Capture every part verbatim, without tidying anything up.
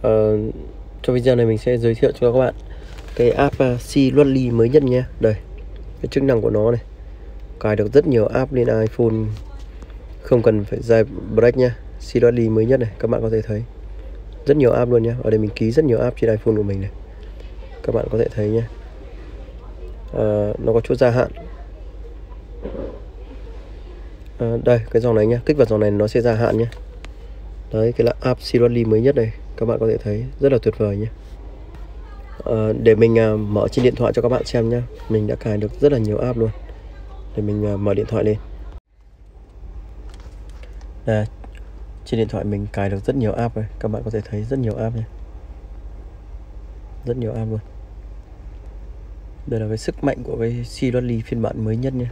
Ờ, Trong video này mình sẽ giới thiệu cho các bạn cái app uh, Sealoadly mới nhất nhé. Đây, cái chức năng của nó này, cài được rất nhiều app lên iPhone, không cần phải jailbreak nhé. Sealoadly mới nhất này, các bạn có thể thấy rất nhiều app luôn nhé. Ở đây mình ký rất nhiều app trên iPhone của mình này, các bạn có thể thấy nhé. À, nó có chỗ gia hạn. À, đây, cái dòng này nhé, kích vào dòng này nó sẽ gia hạn nhé. Đấy, cái là app Sealoadly mới nhất này, các bạn có thể thấy rất là tuyệt vời nhé. À, để mình à, mở trên điện thoại cho các bạn xem nhé. Mình đã cài được rất là nhiều app luôn. Để mình à, mở điện thoại lên. Đây, trên điện thoại mình cài được rất nhiều app này, các bạn có thể thấy rất nhiều app nhé. Rất nhiều app luôn. Đây là cái sức mạnh của cái Sealoadly phiên bản mới nhất nhé.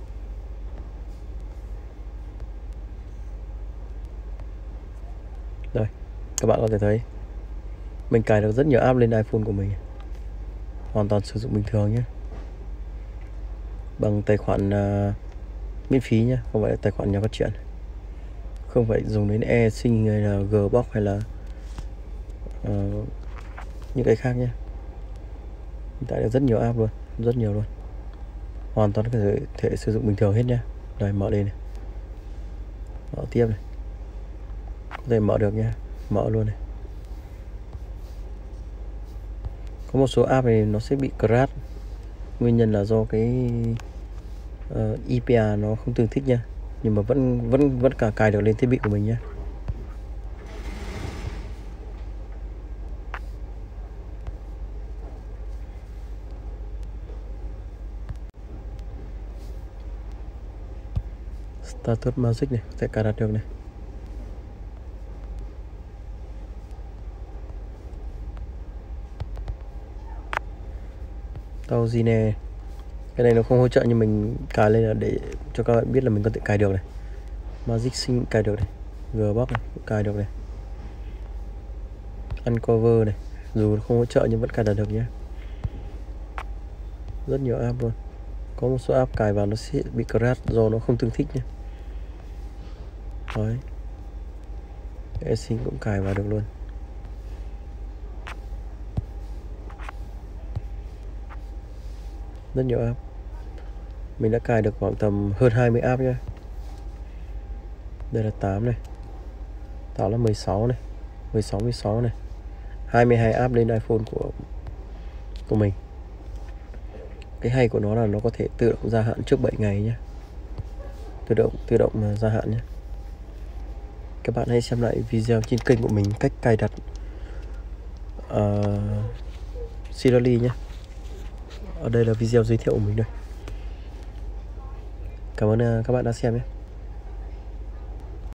Đây, các bạn có thể thấy mình cài được rất nhiều app lên iPhone của mình, hoàn toàn sử dụng bình thường nhé, bằng tài khoản uh, miễn phí nhé, không phải là tài khoản nhà phát triển, không phải dùng đến eSync hay là Gbox hay là uh, những cái khác nhé. Mình tải được rất nhiều app luôn, rất nhiều luôn, hoàn toàn có thể, thể sử dụng bình thường hết nhé. Đây, mở lên này, mở tiếp này, có thể mở được nha, mở luôn này. Có một số app này nó sẽ bị crash, nguyên nhân là do cái uh, i pê a nó không tương thích nha, nhưng mà vẫn vẫn vẫn cả cài được lên thiết bị của mình nhé. Status Magic này, sẽ cài đặt được này. Tao Zine, cái này nó không hỗ trợ nhưng mình cài lên là để cho các bạn biết là mình có thể cài được này. Magic Sync cài được này, Gbox này cũng cài được này, Uncover này, dù không hỗ trợ nhưng vẫn cài đặt được nhé. Rất nhiều app luôn. Có một số app cài vào nó sẽ bị crash do nó không tương thích nhé. Đấy, eSync cũng cài vào được luôn. Rất nhiều app. Mình đã cài được khoảng tầm hơn hai mươi app nhé. Đây là tám này, tám là mười sáu này, mười sáu, mười sáu này, hai mươi hai app lên iPhone của của mình. Cái hay của nó là nó có thể tự động gia hạn trước bảy ngày nhé. Tự động tự động gia hạn nhé. Các bạn hãy xem lại video trên kênh của mình cách cài đặt uh, Sealoadly nhé. Ở đây là video giới thiệu của mình đây. Cảm ơn các bạn đã xem nhé.